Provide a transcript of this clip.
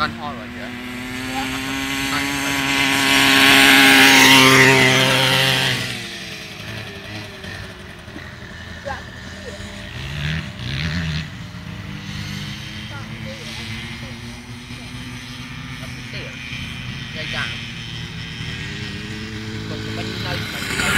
Con ho rồi chứ. Dây dàng. Cùng bên nơi